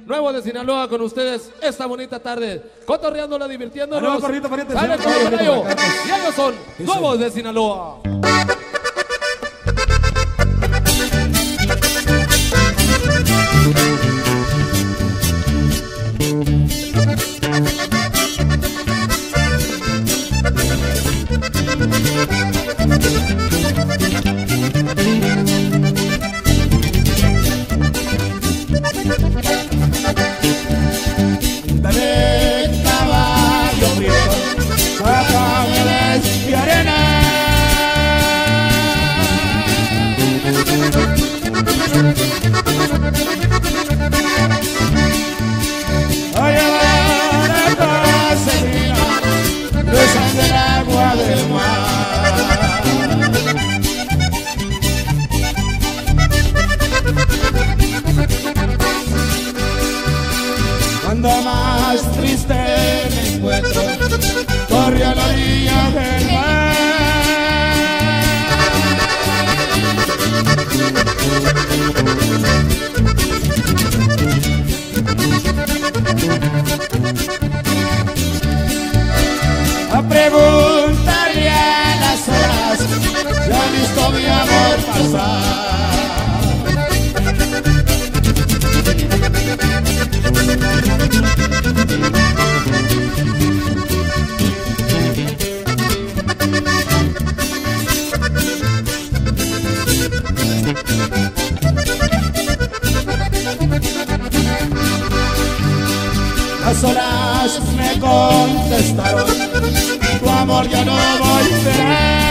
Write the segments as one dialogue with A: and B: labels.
A: Nuevo de Sinaloa con ustedes esta bonita tarde, cotorreándola, divirtiéndonos.
B: Corrito, pariente,
A: Sale
B: sí,
A: con el caballo.
B: acá, pues.
A: Y ellos son
B: Sí,
A: Nuevos
B: sí.
A: de Sinaloa.
B: Dale caballo prieto, sácame de mi arena. A llevar a casa mía, besando el agua del mar. Cuando más triste me encuentro, corre a la orilla del mar. A preguntarle a las horas si ha visto mi amor pasar. Las horas me contestaron, tu amor ya no volverá.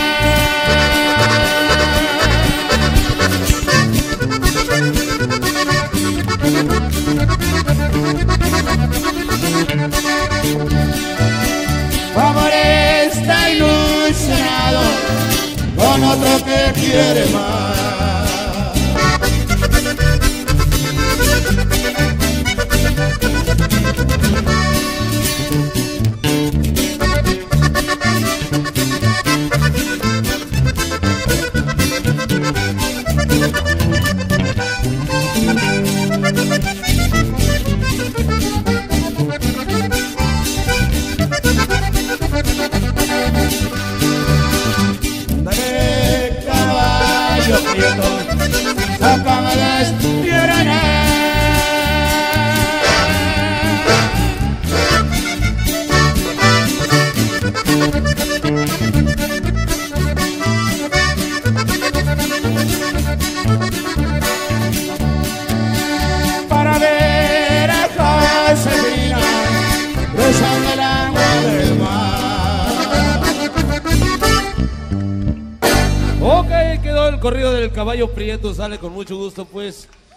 B: Tu amor está ilusionado con otro que quiere más. Dale caballo prieto, sácame de esta arena. Para ver a Josefina besando el agua del mar.
A: Ok, quedó el corrido del caballo prieto. Sale con mucho gusto, pues.